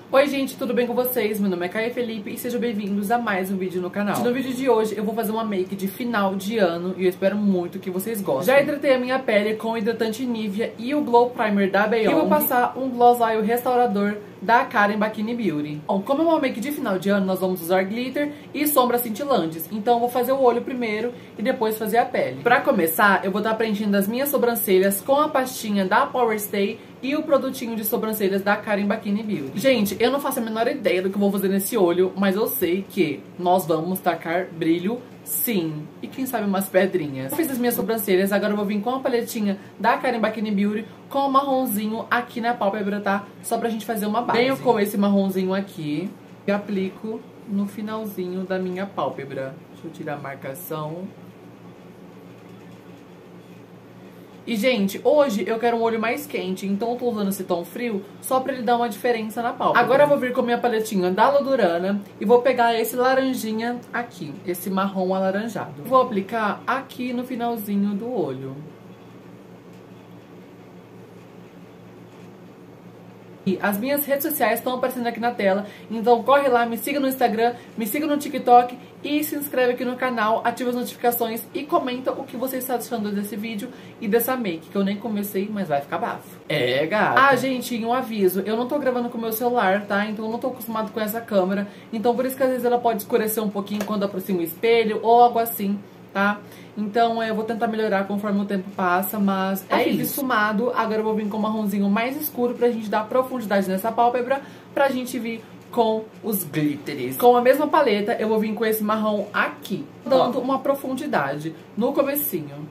Oi gente, tudo bem com vocês? Meu nome é Caia Felipe e sejam bem-vindos a mais um vídeo no canal. No vídeo de hoje eu vou fazer uma make de final de ano e eu espero muito que vocês gostem. Já hidratei a minha pele com o hidratante Nivea e o Glow Primer da Beyond. E vou passar um Gloss Oil restaurador da Karen Bikini Beauty. Bom, como é uma make de final de ano, nós vamos usar glitter e sombras cintilantes. Então eu vou fazer o olho primeiro e depois fazer a pele. Pra começar, eu vou estar preenchendo as minhas sobrancelhas com a pastinha da Power Stay e o produtinho de sobrancelhas da Karen Bikini Beauty. Gente, eu não faço a menor ideia do que eu vou fazer nesse olho, mas eu sei que nós vamos tacar brilho sim. E quem sabe umas pedrinhas. Eu fiz as minhas sobrancelhas, agora eu vou vir com a paletinha da Karen Bikini Beauty com o marronzinho aqui na pálpebra, tá? Só pra gente fazer uma base. Venho com esse marronzinho aqui e aplico no finalzinho da minha pálpebra. Deixa eu tirar a marcação. E, gente, hoje eu quero um olho mais quente, então eu tô usando esse tom frio só pra ele dar uma diferença na pálpebra. Agora eu vou vir com a minha paletinha da Lodurana e vou pegar esse laranjinha aqui, esse marrom alaranjado. Vou aplicar aqui no finalzinho do olho. As minhas redes sociais estão aparecendo aqui na tela, então corre lá, me siga no Instagram, me siga no TikTok e se inscreve aqui no canal, ativa as notificações e comenta o que você está achando desse vídeo e dessa make, que eu nem comecei, mas vai ficar bafo. É, gata. Ah, gente, um aviso, eu não tô gravando com o meu celular, tá? Então eu não tô acostumado com essa câmera, então por isso que às vezes ela pode escurecer um pouquinho quando aproxima o espelho ou algo assim, tá? Então eu vou tentar melhorar conforme o tempo passa, mas é isso. Esfumado, agora eu vou vir com um marronzinho mais escuro pra gente dar profundidade nessa pálpebra, pra gente vir com os glitters. Com a mesma paleta, eu vou vir com esse marrom aqui, dando uma profundidade no comecinho.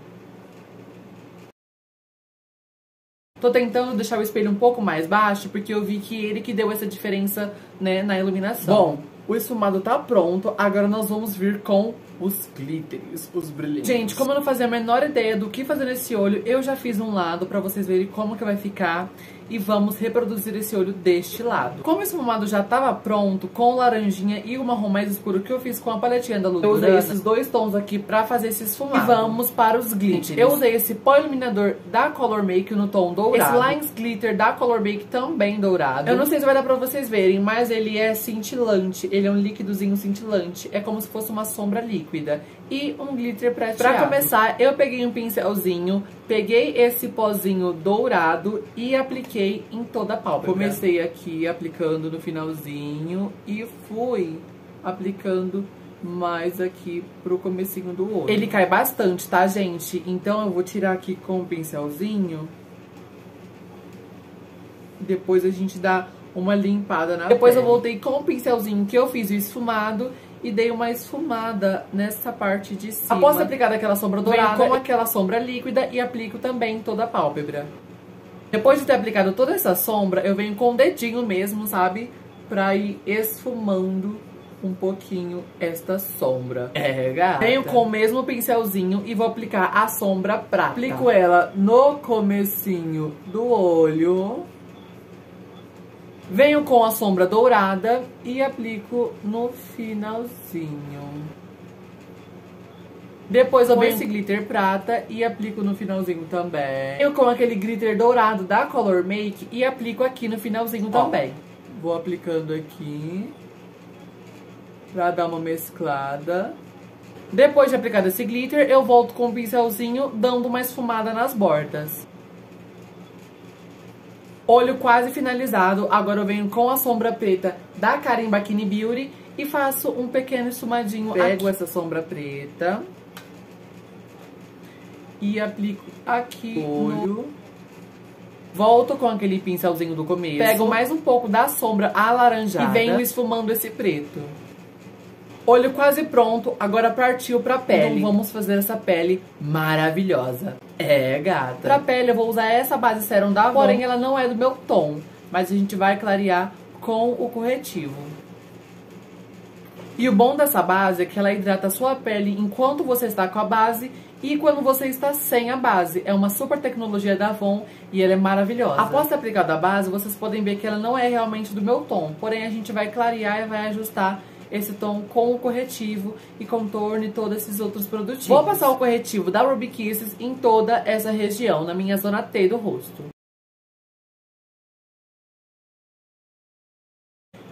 Tô tentando deixar o espelho um pouco mais baixo, porque eu vi que ele que deu essa diferença, né, na iluminação. Bom, o esfumado tá pronto, agora nós vamos vir com os glitters, os brilhantes. Gente, como eu não fazia a menor ideia do que fazer nesse olho, eu já fiz um lado pra vocês verem como que vai ficar. E vamos reproduzir esse olho deste lado. Como o esfumado já tava pronto, com o laranjinha e o marrom mais escuro que eu fiz com a paletinha da Lodurana, eu usei esses dois tons aqui pra fazer esse esfumado. E vamos para os glitters. Eu usei esse pó iluminador da Color Make no tom dourado. Esse Lines Glitter da Color Make também dourado. Eu não sei se vai dar pra vocês verem, mas ele é cintilante. Ele é um líquidozinho cintilante. É como se fosse uma sombra líquida. E um glitter prateado. Pra começar, eu peguei um pincelzinho, peguei esse pozinho dourado e apliquei em toda a pálpebra. Comecei aqui aplicando no finalzinho e fui aplicando mais aqui pro comecinho do olho. Ele cai bastante, tá, gente? Então eu vou tirar aqui com o pincelzinho. Depois a gente dá uma limpada na Depois pele. Eu voltei com o pincelzinho que eu fiz o esfumado e dei uma esfumada nessa parte de cima. Após ter aplicado aquela sombra dourada, venho com aquela sombra líquida e aplico também toda a pálpebra. Depois de ter aplicado toda essa sombra, eu venho com o dedinho mesmo, sabe? Pra ir esfumando um pouquinho esta sombra. É, gata. Venho com o mesmo pincelzinho e vou aplicar a sombra prata. Aplico ela no comecinho do olho. Venho com a sombra dourada e aplico no finalzinho. Depois eu venho esse glitter prata e aplico no finalzinho também. Venho com aquele glitter dourado da Color Make e aplico aqui no finalzinho também. Vou aplicando aqui pra dar uma mesclada. Depois de aplicado esse glitter, eu volto com o pincelzinho dando uma esfumada nas bordas. Olho quase finalizado, agora eu venho com a sombra preta da Karen Bikini Beauty e faço um pequeno esfumadinho. Pego essa sombra preta e aplico aqui no olho. Volto com aquele pincelzinho do começo. Pego mais um pouco da sombra alaranjada e venho esfumando esse preto. Olho quase pronto, agora partiu pra pele. Então vamos fazer essa pele maravilhosa. É, gata. Pra pele eu vou usar essa base Serum da Avon, porém ela não é do meu tom, mas a gente vai clarear com o corretivo. E o bom dessa base é que ela hidrata a sua pele enquanto você está com a base e quando você está sem a base. É uma super tecnologia da Avon e ela é maravilhosa. Após ter aplicado a base, vocês podem ver que ela não é realmente do meu tom, porém a gente vai clarear e vai ajustar esse tom com o corretivo e contorno e todos esses outros produtinhos. Vou passar o corretivo da Ruby Kisses em toda essa região, na minha zona T do rosto.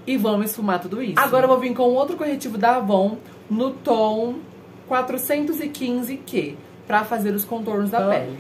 E vamos esfumar tudo isso. Agora eu vou vir com outro corretivo da Avon no tom 415Q pra fazer os contornos da pele.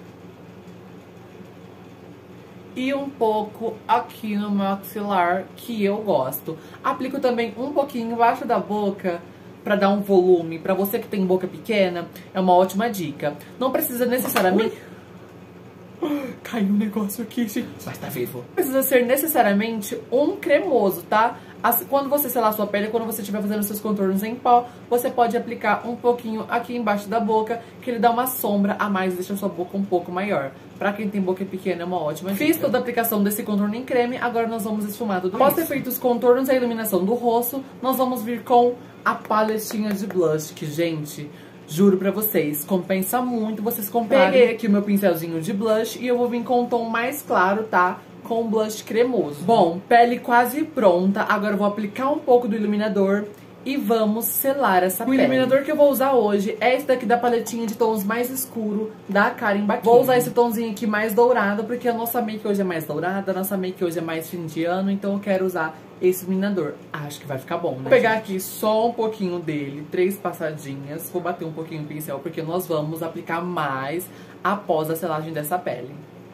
E um pouco aqui no maxilar, que eu gosto. Aplico também um pouquinho embaixo da boca pra dar um volume. Pra você que tem boca pequena, é uma ótima dica. Não precisa necessariamente... Caiu um negócio aqui, gente. Mas tá vivo. Não precisa ser necessariamente um cremoso, tá? Quando você selar sua pele, quando você estiver fazendo seus contornos em pó, você pode aplicar um pouquinho aqui embaixo da boca, que ele dá uma sombra a mais e deixa a sua boca um pouco maior. Pra quem tem boca pequena, é uma ótima dica. Fiz toda a aplicação desse contorno em creme, agora nós vamos esfumar tudo isso. Após ter feito os contornos e a iluminação do rosto, nós vamos vir com a paletinha de blush, que, gente... Juro pra vocês, compensa muito vocês comprarem. Peguei aqui o meu pincelzinho de blush e eu vou vir com um tom mais claro, tá? Com um blush cremoso. Bom, pele quase pronta. Agora eu vou aplicar um pouco do iluminador e vamos selar essa pele. O iluminador que eu vou usar hoje é esse daqui da paletinha de tons mais escuro da Karen Bakini. Vou usar esse tomzinho aqui mais dourado, porque a nossa make hoje é mais dourada, a nossa make hoje é mais fim de ano, então eu quero usar esse iluminador. Acho que vai ficar bom, né? Vou pegar aqui só um pouquinho dele, 3 passadinhas. Vou bater um pouquinho o pincel, porque nós vamos aplicar mais após a selagem dessa pele.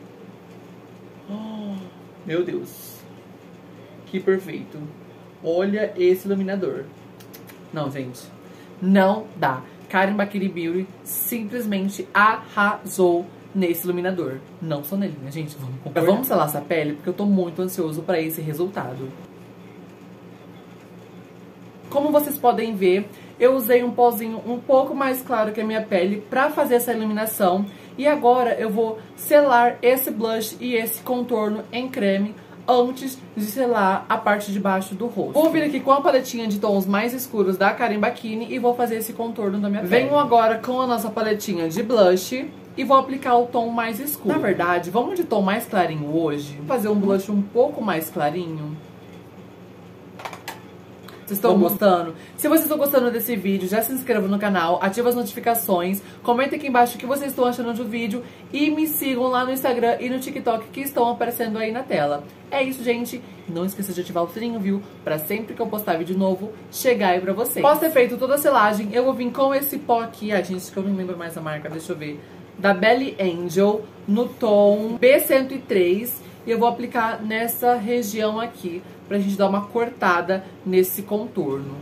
Oh, meu Deus. Que perfeito. Olha esse iluminador. Não, gente. Não dá. Karen Bakini Beauty simplesmente arrasou nesse iluminador. Não só nele, né, gente? Vamos comprar. Vamos selar essa pele, porque eu tô muito ansioso pra esse resultado. Como vocês podem ver, eu usei um pozinho um pouco mais claro que a minha pele pra fazer essa iluminação. E agora eu vou selar esse blush e esse contorno em creme antes de selar a parte de baixo do rosto. Vou vir aqui com a paletinha de tons mais escuros da Karen Bakini e vou fazer esse contorno da minha pele. Venho agora com a nossa paletinha de blush e vou aplicar o tom mais escuro. Na verdade, vamos de tom mais clarinho hoje. Vou fazer um blush um pouco mais clarinho. Vocês estão gostando? Se vocês estão gostando desse vídeo, já se inscreva no canal, ativa as notificações, comenta aqui embaixo o que vocês estão achando do vídeo e me sigam lá no Instagram e no TikTok que estão aparecendo aí na tela. É isso, gente. Não esqueça de ativar o sininho, viu? Pra sempre que eu postar vídeo novo, chegar aí pra vocês. Após ter feito toda a selagem, eu vou vir com esse pó aqui. Ai, gente, que eu não lembro mais a marca, deixa eu ver. Da Belly Angel, no tom B103. E eu vou aplicar nessa região aqui, pra gente dar uma cortada nesse contorno.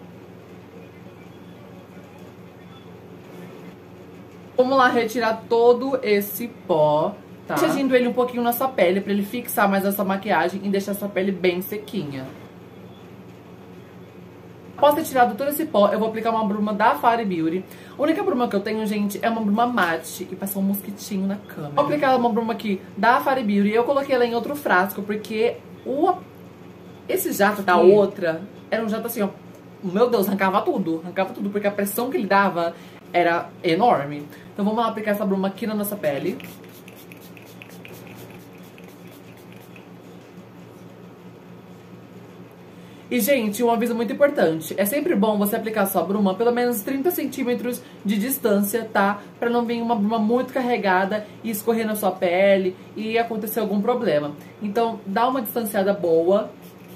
Vamos lá retirar todo esse pó, tá? Agindo ele um pouquinho na sua pele, pra ele fixar mais a sua maquiagem e deixar a sua pele bem sequinha. Após ter tirado todo esse pó, eu vou aplicar uma bruma da Fari Beauty. A única bruma que eu tenho, gente, é uma bruma mate. E passou um mosquitinho na câmera. Vou aplicar uma bruma aqui da Fari Beauty. Eu coloquei ela em outro frasco, porque esse jato da outra era um jato assim, ó. Meu Deus, arrancava tudo. Arrancava tudo, porque a pressão que ele dava era enorme. Então vamos lá aplicar essa bruma aqui na nossa pele. E, gente, um aviso muito importante. É sempre bom você aplicar a sua bruma pelo menos 30 centímetros de distância, tá? Pra não vir uma bruma muito carregada e escorrer na sua pele e acontecer algum problema. Então, dá uma distanciada boa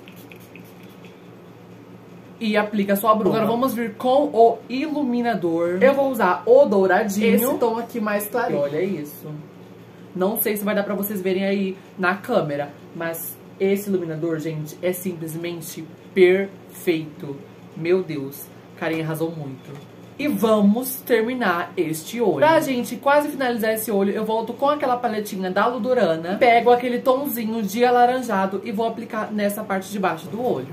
e aplica a sua bruma. Agora vamos vir com o iluminador. Eu vou usar o douradinho. Esse tom aqui mais clarinho. Olha isso. Não sei se vai dar pra vocês verem aí na câmera, mas esse iluminador, gente, é simplesmente perfeito. Meu Deus, Karen arrasou muito. E vamos terminar este olho. Pra gente quase finalizar esse olho, eu volto com aquela paletinha da Ludurana, pego aquele tomzinho de alaranjado e vou aplicar nessa parte de baixo do olho.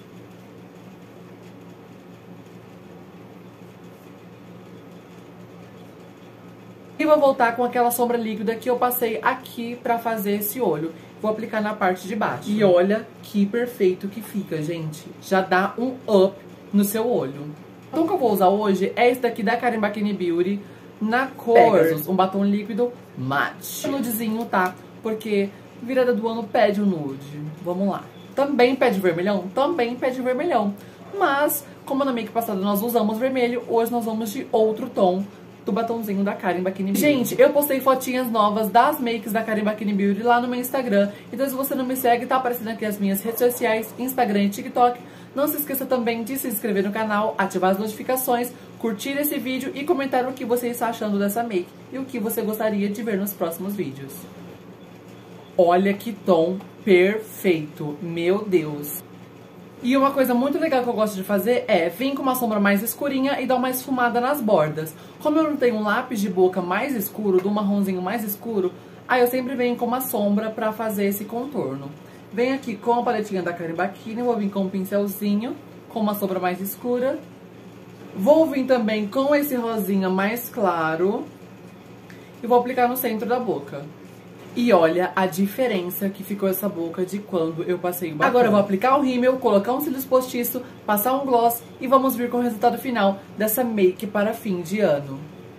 E vou voltar com aquela sombra líquida que eu passei aqui pra fazer esse olho. Vou aplicar na parte de baixo. E olha que perfeito que fica, gente. Já dá um up no seu olho. O tom que eu vou usar hoje é esse daqui da Karen Bakini Beauty, na cor Pegasus, um batom líquido mate. Nudezinho, tá? Porque virada do ano pede um nude. Vamos lá. Também pede vermelhão? Também pede vermelhão. Mas, como na make passada nós usamos vermelho, hoje nós vamos de outro tom do batonzinho da Karen Bikini Beauty. Gente, eu postei fotinhas novas das makes da Karen Bikini Beauty lá no meu Instagram. Então se você não me segue, tá aparecendo aqui as minhas redes sociais, Instagram e TikTok. Não se esqueça também de se inscrever no canal, ativar as notificações, curtir esse vídeo e comentar o que você está achando dessa make e o que você gostaria de ver nos próximos vídeos. Olha que tom perfeito, meu Deus! E uma coisa muito legal que eu gosto de fazer é vir com uma sombra mais escurinha e dar uma esfumada nas bordas. Como eu não tenho um lápis de boca mais escuro, do marronzinho mais escuro, aí eu sempre venho com uma sombra pra fazer esse contorno. Venho aqui com a paletinha da Karen Bikini, vou vir com um pincelzinho, com uma sombra mais escura. Vou vir também com esse rosinha mais claro e vou aplicar no centro da boca. E olha a diferença que ficou essa boca de quando eu passei o batom. Agora eu vou aplicar o rímel, colocar um cílios postiço, passar um gloss e vamos vir com o resultado final dessa make para fim de ano.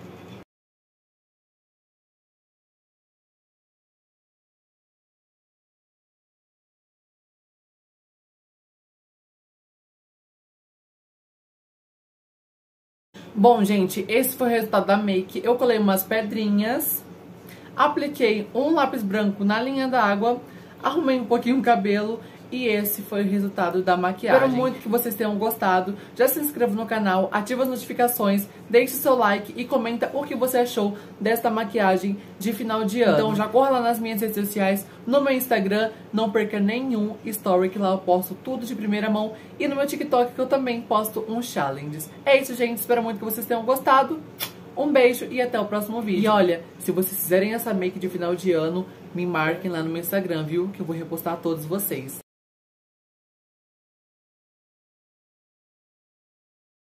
Bom, gente, esse foi o resultado da make. Eu colei umas pedrinhas, apliquei um lápis branco na linha d'água, arrumei um pouquinho o cabelo e esse foi o resultado da maquiagem. Espero muito que vocês tenham gostado. Já se inscreva no canal, ativa as notificações, deixe seu like e comenta o que você achou desta maquiagem de final de ano. Então já corra lá nas minhas redes sociais, no meu Instagram, não perca nenhum story que lá eu posto tudo de primeira mão e no meu TikTok que eu também posto uns challenges. É isso, gente, espero muito que vocês tenham gostado. Um beijo e até o próximo vídeo. E olha, se vocês fizerem essa make de final de ano, me marquem lá no meu Instagram, viu? Que eu vou repostar a todos vocês.